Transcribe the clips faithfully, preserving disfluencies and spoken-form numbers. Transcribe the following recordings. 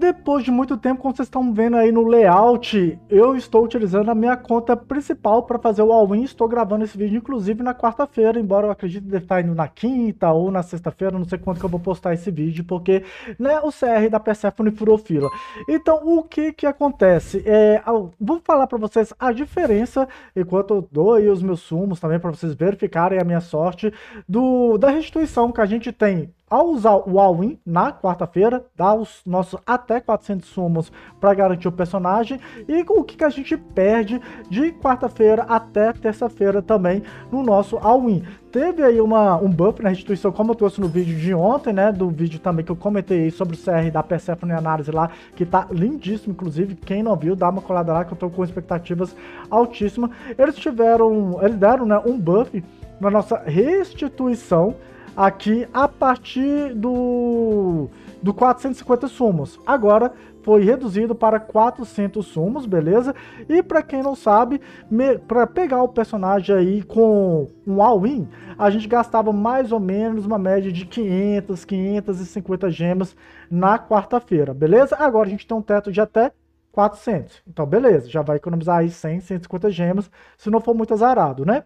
Depois de muito tempo, como vocês estão vendo aí no layout, eu estou utilizando a minha conta principal para fazer o all-in. Estou gravando esse vídeo, inclusive, na quarta-feira, embora eu acredite que deve estar indo na quinta ou na sexta-feira, não sei quando que eu vou postar esse vídeo, porque né, o C R da Persephone furou fila. Então, o que que acontece? É, eu vou falar para vocês a diferença, enquanto eu dou aí os meus sumos também, para vocês verificarem a minha sorte, do, da restituição que a gente tem ao usar o all-in na quarta-feira, dá os nossos até quatrocentos sumos para garantir o personagem, e o que, que a gente perde de quarta-feira até terça-feira também no nosso all-in. Teve aí uma, um buff na restituição, como eu trouxe no vídeo de ontem, né, do vídeo também que eu comentei sobre o C R da Persephone Análise lá, que tá lindíssimo, inclusive, quem não viu, dá uma colada lá, que eu tô com expectativas altíssimas. Eles tiveram, eles deram, né, um buff na nossa restituição, aqui a partir do, do quatrocentos e cinquenta sumos. Agora foi reduzido para quatrocentos sumos, beleza? E para quem não sabe, para pegar o personagem aí com um all-in, a gente gastava mais ou menos uma média de quinhentas, quinhentas e cinquenta gemas na quarta-feira, beleza? Agora a gente tem um teto de até quatrocentos. Então, beleza, já vai economizar aí cem, cento e cinquenta gemas, se não for muito azarado, né?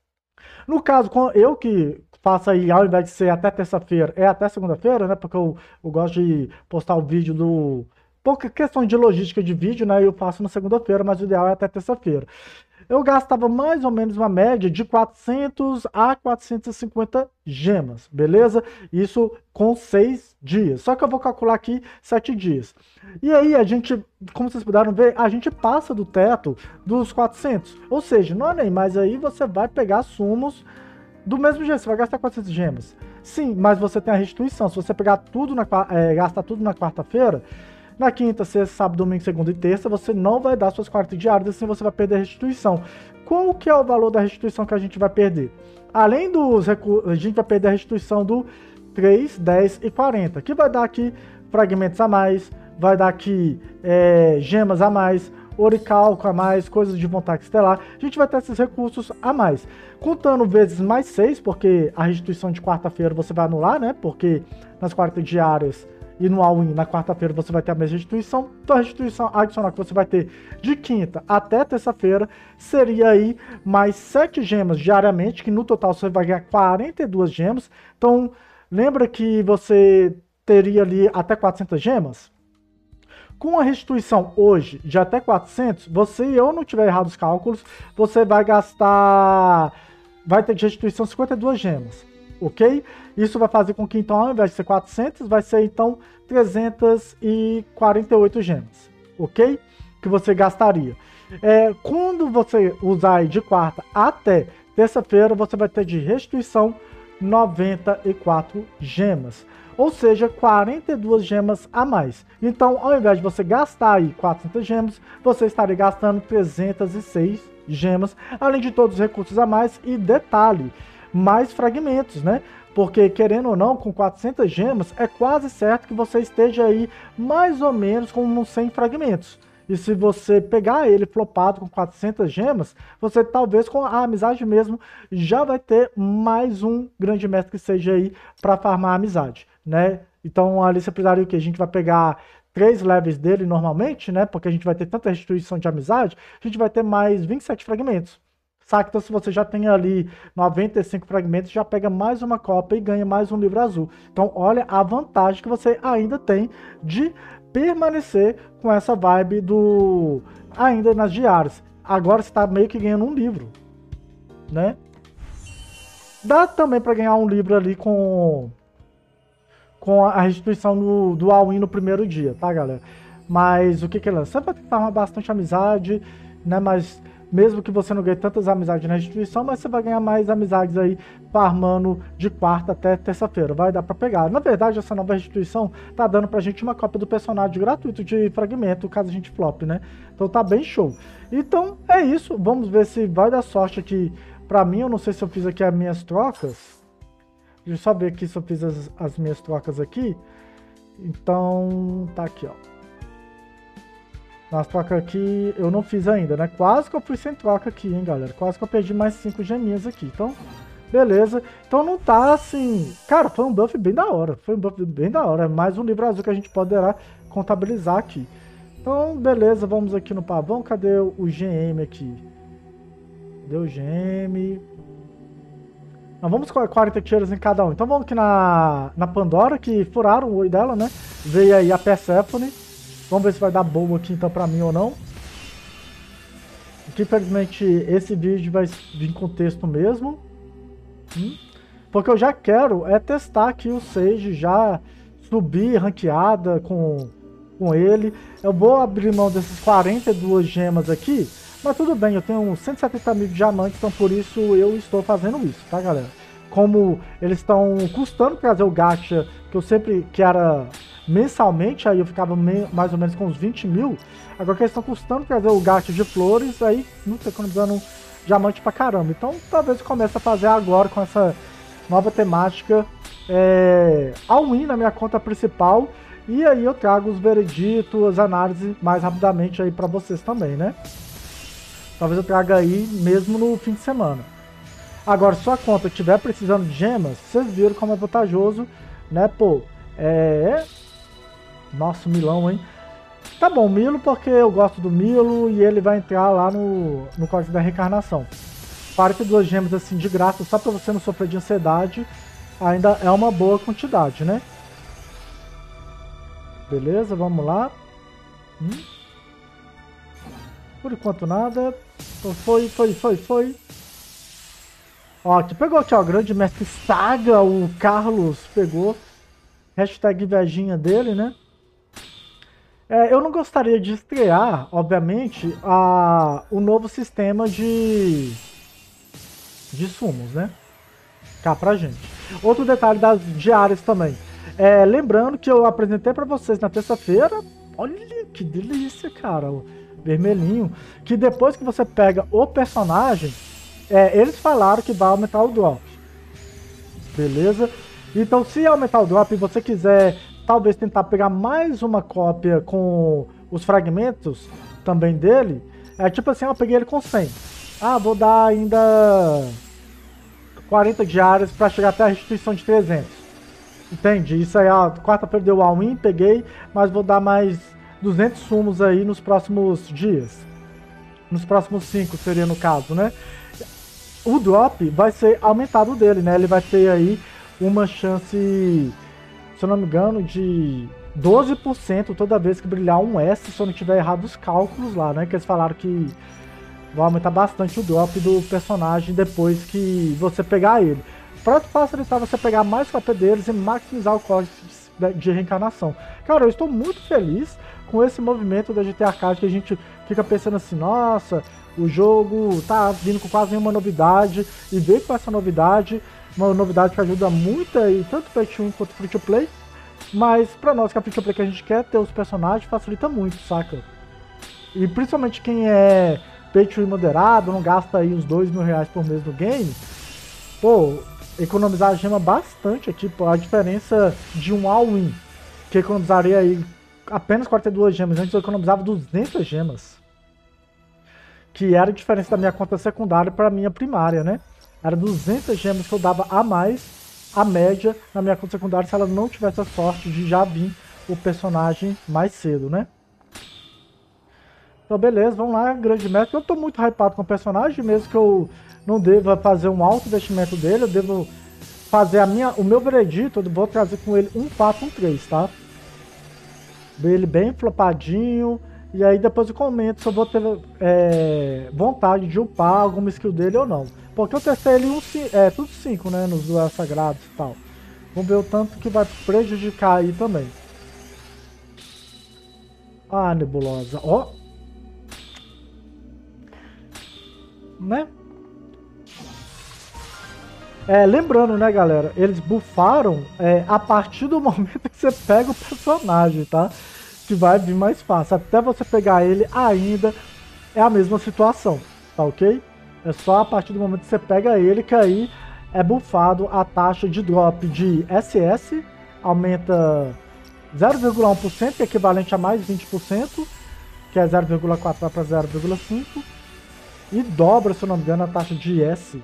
No caso, eu que faço aí, ao invés de ser até terça-feira, é até segunda-feira, né? Porque eu, eu gosto de postar o vídeo do... Pouca questão de logística de vídeo, né? Eu faço na segunda-feira, mas o ideal é até terça-feira. Eu gastava mais ou menos uma média de quatrocentas a quatrocentas e cinquenta gemas, beleza? Isso com seis dias. Só que eu vou calcular aqui sete dias. E aí a gente, como vocês puderam ver, a gente passa do teto dos quatrocentos. Ou seja, não é nem mais aí, você vai pegar sumos do mesmo jeito, você vai gastar quatrocentas gemas. Sim, mas você tem a restituição. Se você pegar tudo na, é, gastar tudo na quarta-feira, na quinta, sexta, sábado, domingo, segunda e terça, você não vai dar suas quartas diárias, assim você vai perder a restituição. Qual que é o valor da restituição que a gente vai perder? Além dos recursos, a gente vai perder a restituição do três, dez e quarenta, que vai dar aqui fragmentos a mais, vai dar aqui é, gemas a mais, oricalco a mais, coisas de vontade estelar. A gente vai ter esses recursos a mais. Contando vezes mais seis, porque a restituição de quarta-feira você vai anular, né? Porque nas quartas diárias e no all-in na quarta-feira você vai ter a mesma restituição. Então a restituição adicional que você vai ter de quinta até terça-feira seria aí mais sete gemas diariamente, que no total você vai ganhar quarenta e duas gemas. Então lembra que você teria ali até quatrocentas gemas? Com a restituição hoje de até quatrocentos, você, eu não tiver errado os cálculos, você vai gastar, vai ter de restituição cinquenta e duas gemas, ok? Isso vai fazer com que, então, ao invés de ser quatrocentos, vai ser, então, trezentas e quarenta e oito gemas, ok? Que você gastaria. É, quando você usar de quarta até terça-feira, você vai ter de restituição noventa e quatro gemas. Ou seja, quarenta e duas gemas a mais. Então, ao invés de você gastar aí quatrocentas gemas, você estaria gastando trezentas e seis gemas, além de todos os recursos a mais. E detalhe, mais fragmentos, né? Porque, querendo ou não, com quatrocentas gemas, é quase certo que você esteja aí mais ou menos com uns cem fragmentos. E se você pegar ele flopado com quatrocentas gemas, você talvez com a amizade mesmo já vai ter mais um grande mestre que seja aí para farmar a amizade, né? Então ali você precisaria o que? A gente vai pegar três levels dele normalmente, né? Porque a gente vai ter tanta restituição de amizade, a gente vai ter mais vinte e sete fragmentos. Saca? Então se você já tem ali noventa e cinco fragmentos, já pega mais uma cópia e ganha mais um livro azul. Então olha a vantagem que você ainda tem de permanecer com essa vibe do ainda nas diárias. Agora você está meio que ganhando um livro, né? Dá também para ganhar um livro ali com com a restituição do, do all-in no primeiro dia, tá, galera? Mas o que que é? Você vai ter que farmar bastante amizade, né? Mas mesmo que você não ganhe tantas amizades na restituição, mas você vai ganhar mais amizades aí farmando de quarta até terça-feira. Vai dar pra pegar. Na verdade, essa nova restituição tá dando pra gente uma cópia do personagem gratuito de fragmento, caso a gente flop, né? Então tá bem show. Então é isso. Vamos ver se vai dar sorte aqui pra mim. Eu não sei se eu fiz aqui as minhas trocas. Deixa eu só ver aqui se eu fiz as, as minhas trocas aqui. Então tá aqui, ó. Nas trocas aqui eu não fiz ainda, né? Quase que eu fui sem troca aqui, hein, galera? Quase que eu perdi mais cinco geminhas aqui. Então, beleza. Então não tá assim... Cara, foi um buff bem da hora. Foi um buff bem da hora. Mais um livro azul que a gente poderá contabilizar aqui. Então, beleza, vamos aqui no pavão. Cadê o G M aqui? Cadê o G M? Não, vamos com quarenta tiros em cada um. Então vamos aqui na, na Pandora, que furaram o olho dela, né? Veio aí a Persephone. Vamos ver se vai dar boa aqui então pra mim ou não. Aqui, infelizmente, esse vídeo vai vir com texto mesmo. Hum? Porque eu já quero é testar aqui o Sage, já subir ranqueada com, com ele. Eu vou abrir mão dessas quarenta e duas gemas aqui, mas tudo bem, eu tenho cento e setenta mil diamantes, então por isso eu estou fazendo isso, tá, galera? Como eles estão custando trazer o gacha, que eu sempre, que era mensalmente, aí eu ficava me, mais ou menos com uns vinte mil, agora que eles estão custando trazer o gacha de flores, aí não tô economizando diamante pra caramba. Então talvez eu comece a fazer agora com essa nova temática, é, all-in na minha conta principal, e aí eu trago os vereditos, as análises mais rapidamente aí pra vocês também, né? Talvez eu traga aí mesmo no fim de semana. Agora, se a conta estiver precisando de gemas, vocês viram como é vantajoso, né? Pô, é... Nossa, Milão, hein? Tá bom, Milo, porque eu gosto do Milo e ele vai entrar lá no, no código da reencarnação. quarenta e duas gemas assim de graça, só pra você não sofrer de ansiedade, ainda é uma boa quantidade, né? Beleza, vamos lá. Hum. Por enquanto nada. Foi, foi, foi, foi. Ó, aqui pegou aqui, ó, grande mestre Saga, o Carlos pegou. Hashtag invejinha dele, né? É, eu não gostaria de estrear, obviamente, a, o novo sistema de, de sumos, né? Cá pra gente. Outro detalhe das diárias também. É, lembrando que eu apresentei pra vocês na terça-feira. Olha que delícia, cara. O vermelhinho. Que depois que você pega o personagem, é, eles falaram que vai aumentar o drop. Beleza? Então, se aumentar o drop e você quiser talvez tentar pegar mais uma cópia com os fragmentos também dele, é tipo assim, eu peguei ele com cem. Ah, vou dar ainda quarenta diárias para chegar até a restituição de trezentos. Entende? Isso aí, a quarta-feira deu all-in, peguei, mas vou dar mais duzentos sumos aí nos próximos dias. Nos próximos cinco seria no caso, né? O drop vai ser aumentado dele, né? Ele vai ter aí uma chance, se eu não me engano, de doze por cento toda vez que brilhar um S, se eu não tiver errado os cálculos lá, né? Que eles falaram que vai aumentar bastante o drop do personagem depois que você pegar ele. Para facilitar você pegar mais cópia deles e maximizar o código de reencarnação. Cara, eu estou muito feliz com esse movimento da G T A Arcade, que a gente fica pensando assim, nossa, o jogo tá vindo com quase nenhuma novidade, e veio com essa novidade, uma novidade que ajuda muito aí, tanto Pay to Win quanto Free to Play, mas pra nós que é Free to Play, que a gente quer ter os personagens, facilita muito, saca? E principalmente quem é Pay to Win moderado, não gasta aí uns dois mil reais por mês no game, pô, economizar a gema bastante aqui, pô, a diferença de um all-in, que economizaria aí apenas quarenta e duas gemas, antes eu economizava duzentas gemas, que era a diferença da minha conta secundária para a minha primária, né? Era duzentas gemas que eu dava a mais, a média, na minha conta secundária, se ela não tivesse a sorte de já vir o personagem mais cedo, né? Então, beleza, vamos lá, grande mestre. Eu tô muito hypado com o personagem, mesmo que eu não deva fazer um alto investimento dele, eu devo fazer a minha, o meu veredito, eu vou trazer com ele um quatro, um três, tá? Ele bem flopadinho, e aí depois eu comento se eu vou ter é, vontade de upar alguma skill dele ou não. Porque eu testei ele um, é, tudo cinco, né, nos duelos sagrados e tal. Vamos ver o tanto que vai prejudicar aí também. Ah, nebulosa, ó. Né? É, lembrando, né, galera, eles buffaram é, a partir do momento que você pega o personagem, tá? Que vai vir mais fácil. Até você pegar ele ainda é a mesma situação, tá ok? É só a partir do momento que você pega ele que aí é buffado a taxa de drop de S S, aumenta zero vírgula um por cento, que é equivalente a mais vinte por cento, que é zero vírgula quatro para zero vírgula cinco, e dobra, se eu não me engano, a taxa de S.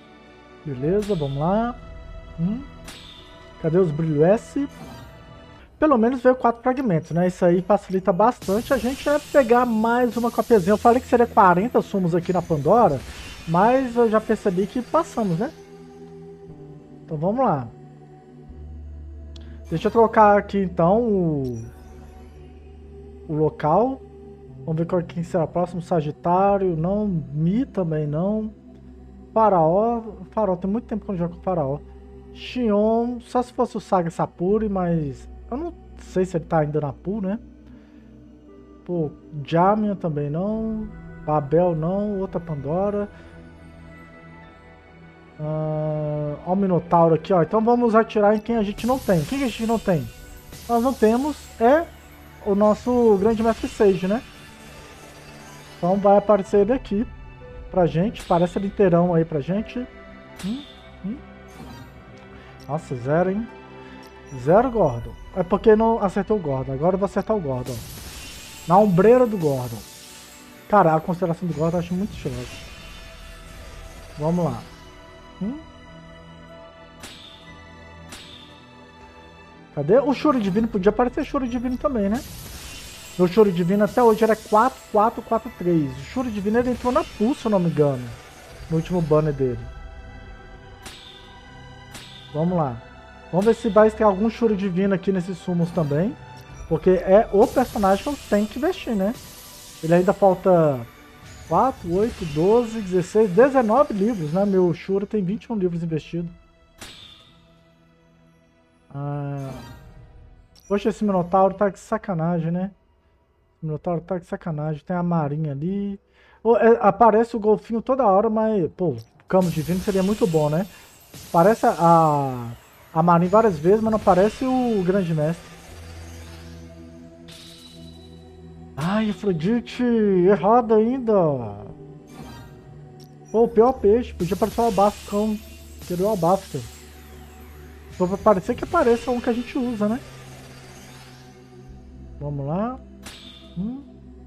Beleza, vamos lá. Hum. Cadê os brilhos S? pelo menos veio quatro fragmentos, né? Isso aí facilita bastante a gente é pegar mais uma copiazinha. Eu falei que seria quarenta sumos aqui na Pandora, mas eu já percebi que passamos, né? Então vamos lá. Deixa eu trocar aqui então o, o local. Vamos ver qual, quem será próximo. Sagitário, não. Mi também não. Faraó. Faraó, tem muito tempo que eu não jogo com Faraó. Xion, só se fosse o Saga Sapuri, mas eu não sei se ele tá ainda na pool, né? Pô, Jamian também não. Babel não. Outra Pandora. Uh, ó o Minotauro aqui, ó. Então vamos atirar em quem a gente não tem. Quem que a gente não tem? Nós não temos é o nosso Grande Mestre Sage, né? Então vai aparecer ele aqui pra gente. Parece ele inteirão aí pra gente. Hum, hum. Nossa, zero, hein? Zero Gordon. É porque não acertou o Gordon. Agora eu vou acertar o Gordon. Na ombreira do Gordon. Cara, a constelação do Gordon eu acho muito estilosa. Vamos lá. Hum? Cadê? O Choro Divino podia aparecer Choro Divino também, né? O Choro Divino até hoje era quatro quatro quatro três. O Choro Divino ele entrou na pool, se eu não me engano. No último banner dele. Vamos lá. Vamos ver se vai ter algum Choro Divino aqui nesses sumos também. Porque é o personagem que eu tenho que investir, né? Ele ainda falta quatro, oito, doze, dezesseis, dezenove livros, né? Meu Shura tem vinte e um livros investidos. Ah... Poxa, esse Minotauro tá de sacanagem, né? O Minotauro tá de sacanagem. Tem a Marinha ali. Oh, é, aparece o golfinho toda hora, mas... Pô, Campo Divino seria muito bom, né? Aparece a, a Marinha várias vezes, mas não aparece o Grande Mestre. Ai, Afrodite, errado ainda. Pô, o pior peixe, podia aparecer o Albascão. Queria o Albasca. Só pra parecer que apareça um que a gente usa, né? Vamos lá. Hum.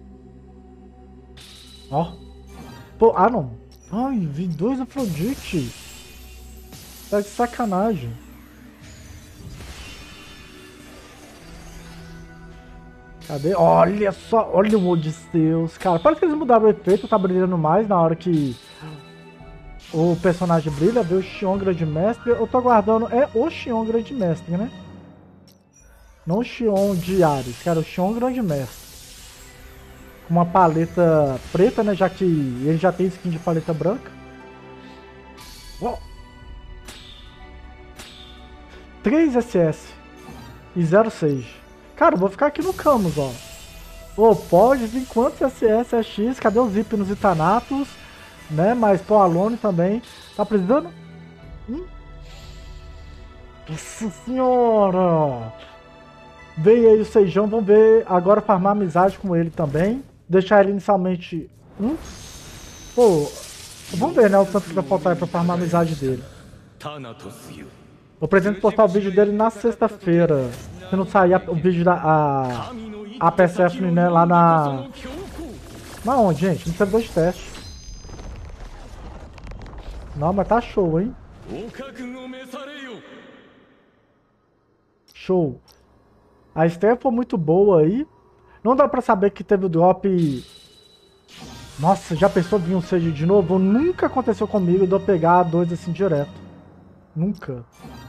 Ó. Pô, ah não. Ai, vi dois Afrodite. Tá de sacanagem. Cadê? Olha só, olha o Odisseus, cara. Parece que eles mudaram o efeito, tá brilhando mais na hora que o personagem brilha. Vê o Xion Grande Mestre. Eu tô aguardando, é o Xion Grande Mestre, né? Não o Xion de Ares, cara, o Xion Grande Mestre. Com uma paleta preta, né? Já que ele já tem skin de paleta branca. Oh. três S S e zero seis. Cara, eu vou ficar aqui no Camus, ó. Pô, pode vir quantos S S, S X, cadê os Hipnos e Thanatos? Né, mas pô, Alone também. Tá precisando? Hum? Nossa senhora! Veio aí o Seijão, vamos ver agora farmar amizade com ele também. Deixar ele inicialmente... Hum? Pô, vamos ver, né, o tanto que vai faltar aí pra farmar a amizade dele. Eu pretendo postar o vídeo dele na sexta-feira. Se não sair a, o vídeo da a, a Persephone, né, lá na... Na onde, gente? No servidor de teste. Não, mas tá show, hein? Show. A Esther foi muito boa aí. Não dá pra saber que teve o drop... Nossa, já pensou vir um Sage de novo? Nunca aconteceu comigo de eu pegar dois assim direto. Nunca.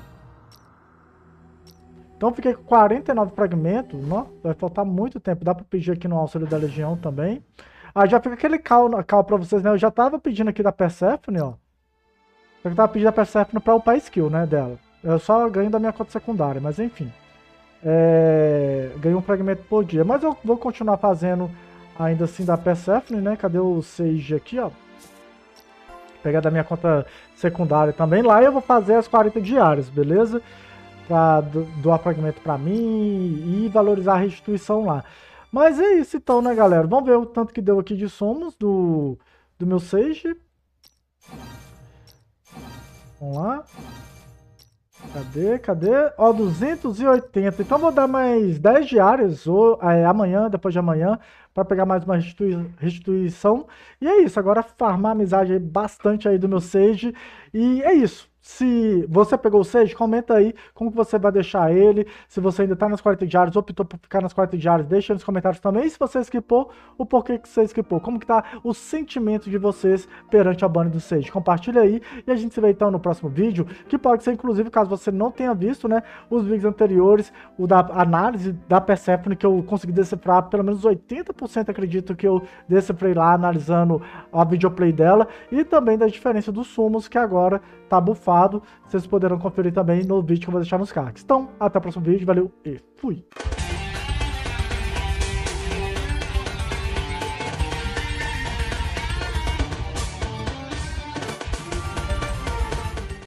Então fiquei com quarenta e nove fragmentos, não? Vai faltar muito tempo. Dá pra pedir aqui no Auxílio da Legião também. Ah, já fica aquele cal, cal pra vocês, né? Eu já tava pedindo aqui da Persephone, ó. Eu tava pedindo da Persephone pra upar a skill, né, dela. Eu só ganho da minha conta secundária, mas enfim. É... Ganho um fragmento por dia. Mas eu vou continuar fazendo ainda assim da Persephone, né? Cadê o Sage aqui, ó? Pegar da minha conta secundária também. Lá eu vou fazer as quarenta diárias, beleza? Pra doar fragmento pra mim e valorizar a restituição lá. Mas é isso então, né, galera? Vamos ver o tanto que deu aqui de somos do, do meu Sage. Vamos lá. Cadê? Cadê? Ó, duzentos e oitenta. Então vou dar mais dez diárias ou, é, amanhã, depois de amanhã, para pegar mais uma restitui restituição. E é isso. Agora farmar amizade aí bastante aí do meu Sage. E é isso. Se você pegou o Sage, comenta aí como que você vai deixar ele. Se você ainda tá nas quarenta diárias, optou por ficar nas quarenta diárias, deixa nos comentários também. E se você skipou, o porquê que você skipou. Como que tá o sentimento de vocês perante a banner do Sage. Compartilha aí e a gente se vê então no próximo vídeo, que pode ser inclusive, caso você não tenha visto, né, os vídeos anteriores, o da análise da Persephone, que eu consegui decifrar pelo menos oitenta por cento, acredito que eu decifrei lá, analisando a videoplay dela, e também da diferença dos sumos, que agora tá bufado. Vocês poderão conferir também no vídeo que eu vou deixar nos cards. Então, até o próximo vídeo, valeu e fui!